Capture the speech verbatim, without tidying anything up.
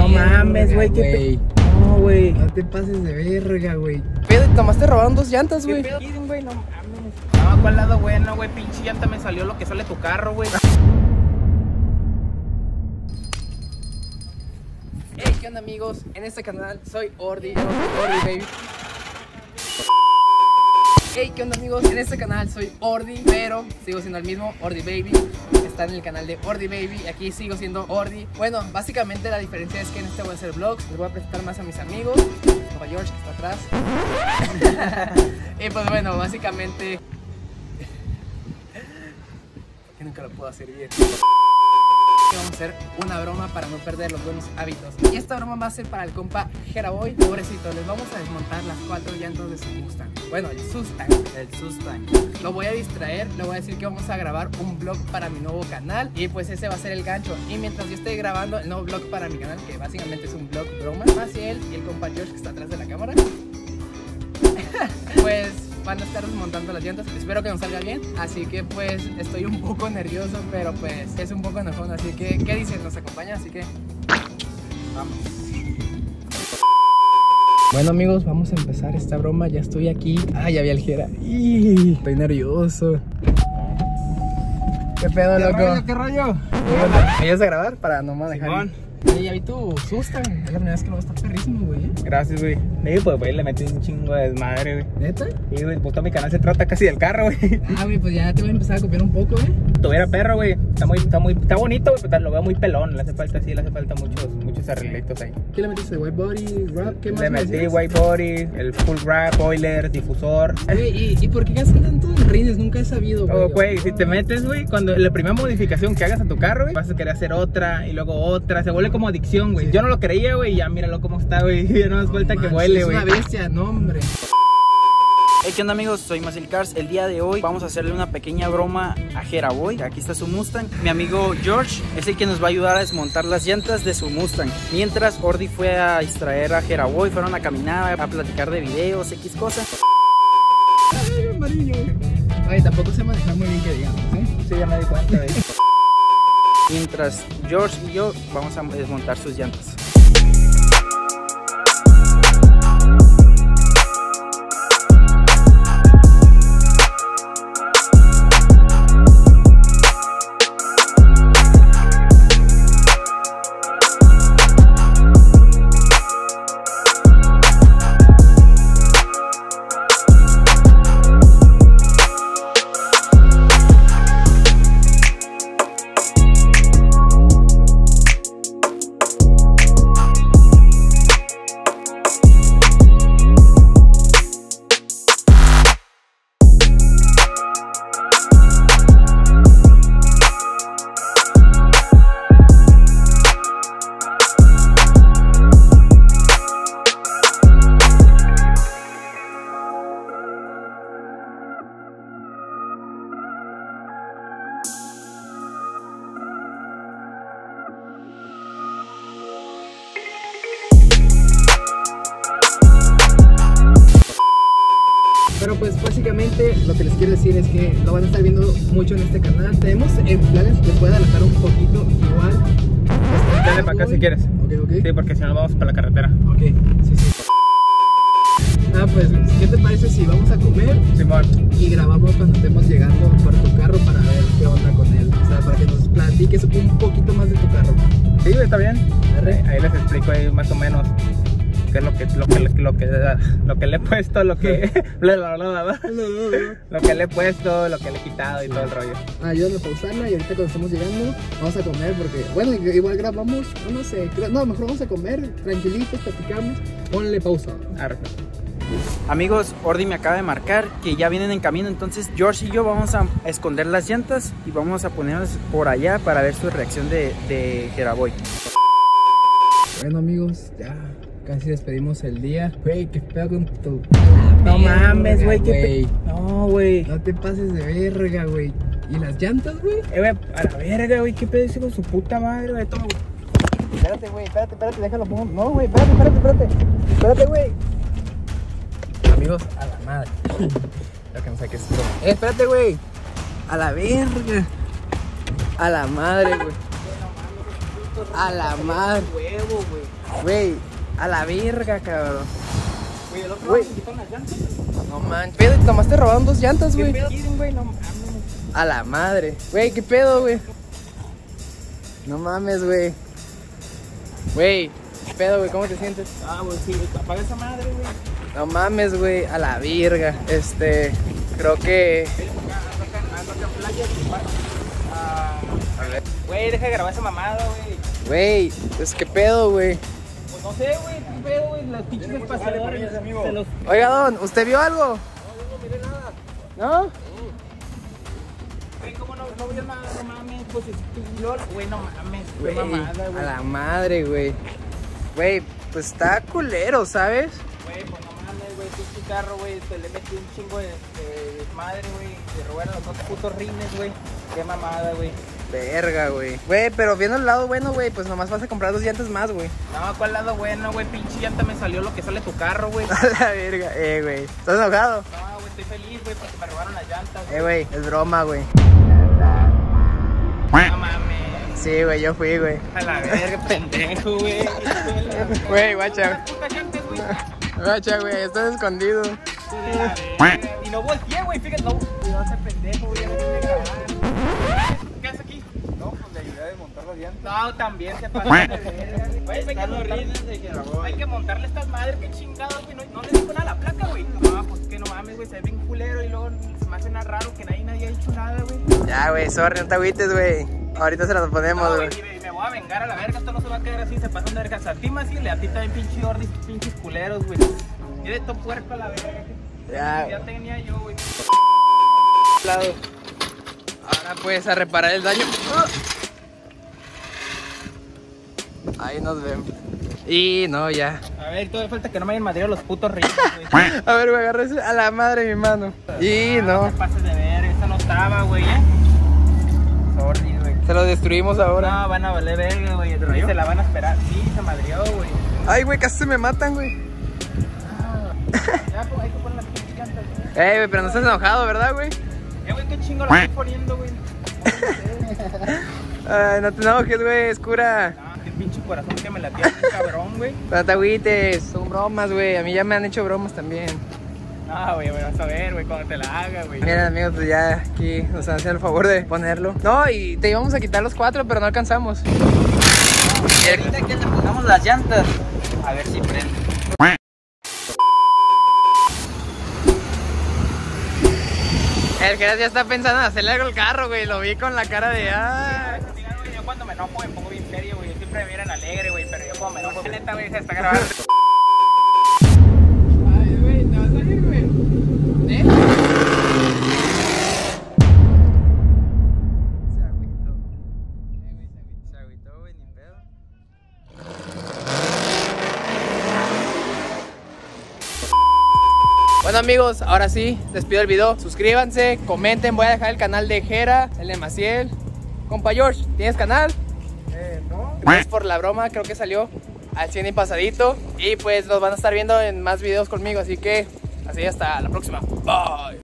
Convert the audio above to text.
No mames, güey, qué pe... No, güey. No te pases de verga, güey. Pero nomás te robaron dos llantas, güey. ¿Qué pedo, güey? No mames. No, ¿a cuál lado, güey? No, güey, pinche llanta me salió lo que sale tu carro, güey. Hey, ¿qué onda, amigos? En este canal soy Ordi, Ordi Baby. Hey, ¿qué onda, amigos? En este canal soy Ordi, pero sigo siendo el mismo, Ordi Baby. Está en el canal de Ordi Baby y aquí sigo siendo Ordi. Bueno, básicamente la diferencia es que en este voy a hacer vlogs. Les voy a presentar más a mis amigos, como a George, que está atrás. Y pues bueno, básicamente... que nunca lo puedo hacer bien. Vamos a hacer una broma para no perder los buenos hábitos. Y esta broma va a ser para el compa Jeraboy. Pobrecito, les vamos a desmontar las cuatro llantas de su Mustang. Bueno, el Mustang. El Mustang. Lo voy a distraer, le voy a decir que vamos a grabar un vlog para mi nuevo canal. Y pues ese va a ser el gancho. Y mientras yo esté grabando el nuevo vlog para mi canal, que básicamente es un vlog broma, hacia él y el compa George, que está atrás de la cámara, pues van a estar desmontando las llantas. Espero que nos salga bien. Así que pues estoy un poco nervioso, pero pues es un poco enojón. Así que, ¿qué dicen? Nos acompaña, así que vamos. Bueno, amigos, vamos a empezar esta broma. Ya estoy aquí. Ah, ya vi al Jera. ¡Y! Estoy nervioso. ¿Qué pedo, ¿Qué loco? rollo, ¿Qué rollo? ¿Me ayudas a grabar para no manejar? Simón. Oye, ya vi tu Mustang. Es la primera vez que lo vas a estar perrísimo, güey. Gracias, güey. Sí, pues, güey, le metí un chingo de desmadre, güey. ¿Neta? Y, güey, pues todo mi canal se trata casi del carro, güey. Ah, güey, pues ya te voy a empezar a copiar un poco, ¿eh? Tuviera perro, güey. Está muy, está muy, está bonito, güey, pero lo veo muy pelón. Le hace falta, sí, le hace falta muchos, muchos arreglitos ahí. ¿Qué le metiste? ¿White body, wrap? ¿Qué más? Le me metí decías? white body, el full wrap, spoiler, difusor. Güey, ¿y, ¿y por qué gastan tanto en rines? Nunca he sabido, güey. Oh, güey, si te metes, güey, cuando la primera modificación que hagas a tu carro, güey, vas a querer hacer otra y luego otra. Se vuelve como adicción, güey. Sí. Yo no lo creía, güey, y ya míralo cómo está, güey. Ya no hace falta que vuele, güey. Es una bestia, no, hombre. Hey, ¿qué onda, amigos? Soy Maciel Cars. El día de hoy vamos a hacerle una pequeña broma a Jeraboy. Aquí está su Mustang. Mi amigo George es el que nos va a ayudar a desmontar las llantas de su Mustang. Mientras Ordi fue a distraer a Jeraboy, fueron a caminar, a platicar de videos, X cosas. Ay, amarillo. Ay, tampoco sé manejar muy bien, que digamos, ¿eh? Sí, ya me di cuenta, güey. Mientras George y yo vamos a desmontar sus llantas. Pero pues básicamente lo que les quiero decir es que lo van a estar viendo mucho en este canal. Tenemos en planes, les voy a adelantar un poquito igual. Dale para acá si quieres. Ok, ok. Sí, porque si no vamos para la carretera. Ok, sí, sí. Ah, pues, ¿qué te parece si vamos a comer Simón. y grabamos cuando estemos llegando por tu carro para ver qué onda con él? O sea, para que nos platiques un poquito más de tu carro. Sí, güey, está bien. Arre. Ahí les explico ahí más o menos qué es lo que, lo que, lo que, lo que le he puesto, lo que, bla, bla, bla, bla, lo que le he puesto, lo que le he quitado y todo el rollo. Ayúdame a pausarla y ahorita cuando estemos llegando vamos a comer porque, bueno, igual grabamos, no sé, no, mejor vamos a comer, tranquilitos, platicamos, ponle pausa. Arre. Amigos, Ordi me acaba de marcar que ya vienen en camino. Entonces George y yo vamos a esconder las llantas y vamos a ponerlas por allá para ver su reacción de, de Jeraboy. Bueno, amigos, ya casi despedimos el día. Güey, qué pedo con tu... No mames, güey, qué güey. pe... No, güey. No te pases de verga, güey. ¿Y las llantas, güey? Eh, güey, a la verga, güey, qué pedo ese con su puta madre, güey. Toma, güey. Espérate, güey, espérate, espérate, déjalo pongo. No, güey, espérate, espérate, espérate. Espérate, güey. Amigos, a la madre. Lo que no sé qué es esto. Eh, espérate, güey. A la verga. A la madre, güey. A la madre. Huevo, güey. Güey, a la verga, cabrón. Güey, el otro Güey. lado me quitaron las llantas. No manches. Pedo, nomás te robaron dos llantas, ¿Qué güey. pedo quieren, güey? No mames. A la madre. Güey, ¿qué pedo, güey? No mames, güey. Güey, ¿qué pedo, güey? ¿Cómo te sientes? Ah, güey, sí, güey. Apaga esa madre, güey. No mames, güey. A la virga. Este, creo que... A ver. Güey, deja de grabar esa mamada, güey. Güey, pues qué pedo, güey. Pues no sé, güey, qué pedo, güey. Los pinches espaciadores. Se los... Oiga, don, ¿usted vio algo? No, yo no miré nada. ¿No? Güey, ¿cómo no, no vio nada? No mames, pues es tu LOL. Güey, no mames. Qué Güey, mamada, a güey. la madre, güey. Güey, pues está culero, ¿sabes? Güey, pues no mames, güey. Tú tu carro, güey. Te le metí un chingo de, de desmadre, güey. Te robaron los dos putos rines, güey. Qué mamada, güey. Verga, güey. Güey, pero viendo el lado bueno, güey, pues nomás vas a comprar dos llantas más, güey. No, ¿cuál lado bueno, güey? Pinche llanta me salió lo que sale tu carro, güey. A la verga, eh, güey. ¿Estás enojado? No, güey, estoy feliz, güey, porque me robaron las llantas, güey. Eh, güey, es broma, güey. No mames. Sí, güey, yo fui, güey. A la verga, pendejo, güey. Güey, guacha. Las putas llantas, güey. Guacha, güey, estás escondido. Y no volteé, güey, fíjate, no. Cuidado ese pendejo, güey, ya no tiene que grabar. ¿Qué haces aquí? No, pues le ayudé a desmontar las llantas. No, también se pasa de verga. Güey, hay que montarle, hay que montarle estas madres, qué chingados, güey. No, no le dijo nada a la placa, güey. No, pues que no mames, güey, se ve bien culero y luego se me hace nada raro que nadie, nadie ha dicho nada, güey. Ya, güey, sorry, no te agüites, güey. Ahorita se las ponemos, No, güey. güey, me, me voy a vengar a la verga, esto no se va a quedar así, se pasan de vergas. A ti más y a ti también pinche ordis, pinches culeros, güey. Mire, esto puerco a la verga. Ya. Ya tenía yo, güey. Lado. Ahora pues a reparar el daño. Ahí nos vemos. Y no, ya. A ver, todavía falta que no me hayan madreado los putos ricos, güey. A ver, güey, agarré a la madre de mi mano. Y no. No te pases de ver, esta no estaba, güey, eh. Sorry, güey. Se lo destruimos ahora. No, van a valer verga, güey. Y se la van a esperar. Sí, se madreó, güey. Ay, güey, casi se me matan, güey. Ya, pues hay que poner las pinches llantas, güey. Ey, güey, pero no estás enojado, ¿verdad, güey? Eh, güey, qué chingo la estoy poniendo, güey. Ay, no te enojes, güey, es cura. No, qué pinche corazón que me latía, cabrón, güey. No te agüites, son bromas, güey. A mí ya me han hecho bromas también. No, güey, vas a ver, güey, cuando te la haga, güey. Miren, amigos, pues ya aquí nos hacen el favor de ponerlo. No, y te íbamos a quitar los cuatro, pero no alcanzamos. Y ahorita que le pongamos las llantas, a ver si prende. El Geras ya está pensando en hacerle algo al carro, güey. Lo vi con la cara de... Ah. Yo cuando me enojo me pongo bien serio, güey. Yo siempre me miran alegre, güey, pero yo cuando me enojo, neta, güey, se está grabando. Ay, güey, te vas a ir, güey. ¿Eh? Se agüitó. Eh, güey, se agüitó, güey, ni pedo. Bueno, amigos, ahora sí, despido el video. Suscríbanse, comenten, voy a dejar el canal de Jera, el de Maciel. Compa George, ¿tienes canal? Eh, no. Gracias por la broma, creo que salió al cien y pasadito. Y pues nos van a estar viendo en más videos conmigo, así que así hasta la próxima. Bye.